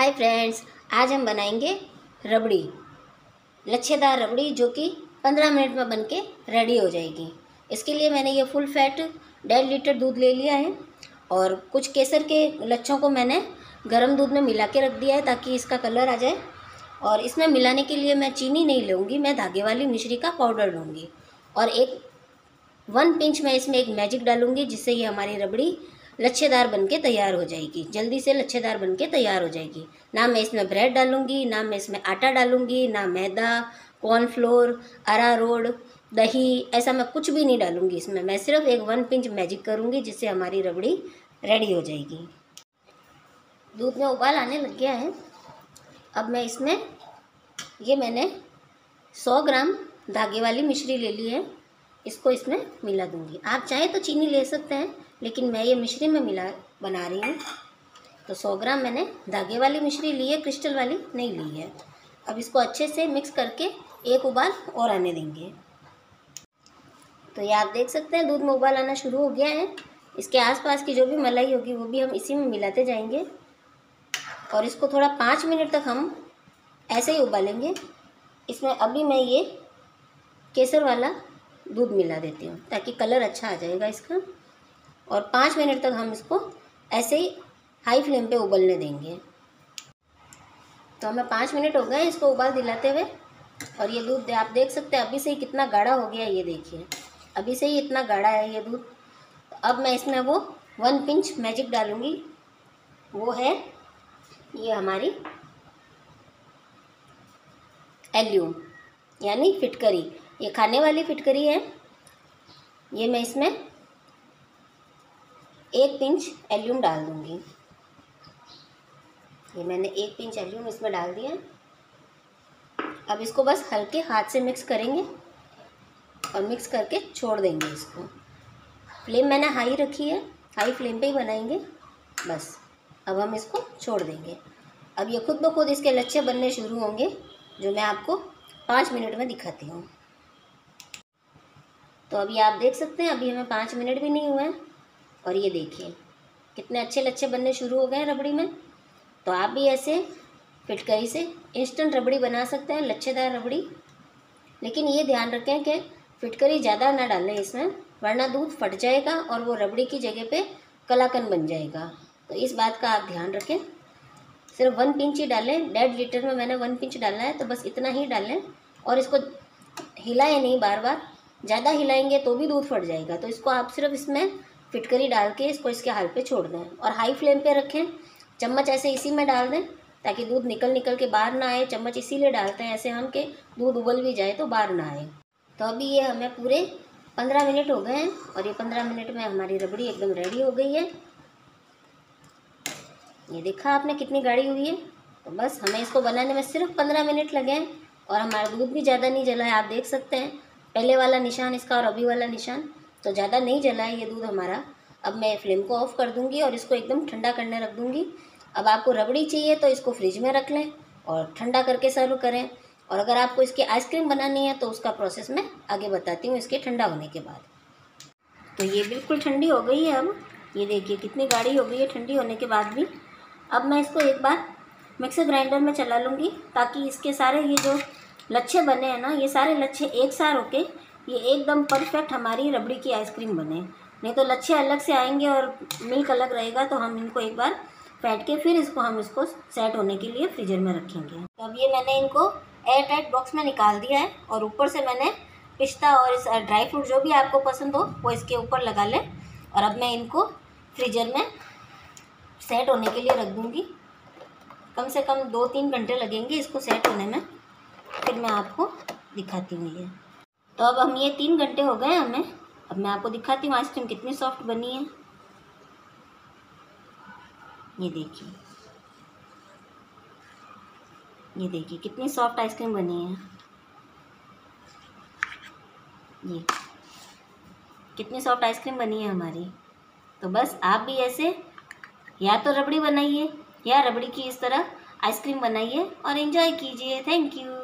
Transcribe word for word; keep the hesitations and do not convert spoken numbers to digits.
Hi friends, आज हम बनाएंगे रबड़ी, लच्छेदार रबड़ी जो कि पंद्रह मिनट में बनके रेडी हो जाएगी। इसके लिए मैंने ये फुल फैट डेढ़ लीटर दूध ले लिया है और कुछ केसर के लच्छों को मैंने गर्म दूध में मिला के रख दिया है ताकि इसका कलर आ जाए। और इसमें मिलाने के लिए मैं चीनी नहीं लूँगी, मैं धागे वाली मिश्री का पाउडर लूँगी और एक वन पिंच मैं इसमें एक मैजिक डालूँगी, जिससे ये हमारी रबड़ी लच्छेदार बनके तैयार हो जाएगी, जल्दी से लच्छेदार बनके तैयार हो जाएगी। ना मैं इसमें ब्रेड डालूँगी, ना मैं इसमें आटा डालूँगी, ना मैदा, कॉर्नफ्लोर, अरारोट, दही, ऐसा मैं कुछ भी नहीं डालूँगी इसमें। मैं सिर्फ एक वन पिंच मैजिक करूँगी, जिससे हमारी रबड़ी रेडी हो जाएगी। दूध में उबाल आने लग गया है। अब मैं इसमें ये मैंने सौ ग्राम धागे वाली मिश्री ले ली है, इसको इसमें मिला दूँगी। आप चाहें तो चीनी ले सकते हैं, लेकिन मैं ये मिश्री में मिला बना रही हूँ। तो सौ ग्राम मैंने धागे वाली मिश्री ली है, क्रिस्टल वाली नहीं ली है। अब इसको अच्छे से मिक्स करके एक उबाल और आने देंगे। तो ये आप देख सकते हैं दूध में उबाल आना शुरू हो गया है। इसके आसपास की जो भी मलाई होगी वो भी हम इसी में मिलाते जाएंगे और इसको थोड़ा पाँच मिनट तक हम ऐसे ही उबालेंगे। इसमें अभी मैं ये केसर वाला दूध मिला देती हूँ ताकि कलर अच्छा आ जाएगा इसका। और पाँच मिनट तक हम इसको ऐसे ही हाई फ्लेम पे उबलने देंगे। तो हमें पाँच मिनट हो गए इसको उबाल दिलाते हुए और ये दूध आप देख सकते हैं अभी से ही कितना गाढ़ा हो गया है। ये देखिए अभी से ही इतना गाढ़ा है ये दूध। तो अब मैं इसमें वो वन पिंच मैजिक डालूँगी, वो है ये हमारी एल्यूम यानी फिटकरी। ये खाने वाली फिटकरी है। ये मैं इसमें एक पिंच एल्यूम डाल दूँगी। ये मैंने एक पिंच एल्यूम इसमें डाल दिया। अब इसको बस हल्के हाथ से मिक्स करेंगे और मिक्स करके छोड़ देंगे इसको। फ्लेम मैंने हाई रखी है, हाई फ्लेम पे ही बनाएंगे बस। अब हम इसको छोड़ देंगे। अब ये खुद ब खुद इसके लच्छे बनने शुरू होंगे, जो मैं आपको पाँच मिनट में दिखाती हूँ। तो अभी आप देख सकते हैं अभी हमें पाँच मिनट भी नहीं हुए हैं और ये देखिए कितने अच्छे लच्छे बनने शुरू हो गए हैं रबड़ी में। तो आप भी ऐसे फिटकरी से इंस्टेंट रबड़ी बना सकते हैं, लच्छेदार रबड़ी। लेकिन ये ध्यान रखें कि फिटकरी ज़्यादा ना डालें इसमें, वरना दूध फट जाएगा और वो रबड़ी की जगह पे कलाकंद बन जाएगा। तो इस बात का आप ध्यान रखें। सिर्फ वन पिंच ही डालें। डेढ़ लीटर में मैंने वन पिंच डालना है, तो बस इतना ही डालें और इसको हिलाएं नहीं बार बार। ज़्यादा हिलाएंगे तो भी दूध फट जाएगा। तो इसको आप सिर्फ इसमें फिटकरी डाल के इसको इसके हाल पे छोड़ दें और हाई फ्लेम पे रखें। चम्मच ऐसे इसी में डाल दें ताकि दूध निकल निकल के बाहर ना आए। चम्मच इसीलिए डालते हैं ऐसे हम कि दूध उबल भी जाए तो बाहर ना आए। तो अभी ये हमें पूरे पंद्रह मिनट हो गए हैं और ये पंद्रह मिनट में हमारी रबड़ी एकदम रेडी हो गई है। ये देखा आपने कितनी गाढ़ी हुई है। तो बस हमें इसको बनाने में सिर्फ पंद्रह मिनट लगे हैं और हमारा दूध भी ज़्यादा नहीं जला है। आप देख सकते हैं पहले वाला निशान इसका और अभी वाला निशान, तो ज़्यादा नहीं जला है ये दूध हमारा। अब मैं फ्लेम को ऑफ कर दूंगी और इसको एकदम ठंडा करने रख दूंगी। अब आपको रबड़ी चाहिए तो इसको फ्रिज में रख लें और ठंडा करके सर्व करें। और अगर आपको इसकी आइसक्रीम बनानी है तो उसका प्रोसेस मैं आगे बताती हूँ इसके ठंडा होने के बाद। तो ये बिल्कुल ठंडी हो गई है। अब ये देखिए कितनी गाढ़ी हो गई है ठंडी होने के बाद भी। अब मैं इसको एक बार मिक्सर ग्राइंडर में चला लूँगी ताकि इसके सारे ये जो लच्छे बने हैं ना, ये सारे लच्छे एक साथ होके ये एकदम परफेक्ट हमारी रबड़ी की आइसक्रीम बने। नहीं तो लच्छे अलग से आएंगे और मिल्क अलग रहेगा। तो हम इनको एक बार फेंट के फिर इसको हम इसको सेट होने के लिए फ्रीजर में रखेंगे। तो अब ये मैंने इनको एयर टाइट बॉक्स में निकाल दिया है और ऊपर से मैंने पिस्ता और इस ड्राई फ्रूट जो भी आपको पसंद हो वो इसके ऊपर लगा लें। और अब मैं इनको फ्रीजर में सेट होने के लिए रख दूँगी। कम से कम दो तीन घंटे लगेंगे इसको सेट होने में, फिर मैं आपको दिखाती हूँ ये। तो अब हम ये तीन घंटे हो गए हमें। अब मैं आपको दिखाती हूँ आइसक्रीम कितनी सॉफ्ट बनी है। ये देखिए ये देखिए कितनी सॉफ्ट आइसक्रीम बनी है। ये कितनी सॉफ्ट आइसक्रीम बनी है हमारी। तो बस आप भी ऐसे या तो रबड़ी बनाइए या रबड़ी की इस तरह आइसक्रीम बनाइए और एंजॉय कीजिए। Thank you.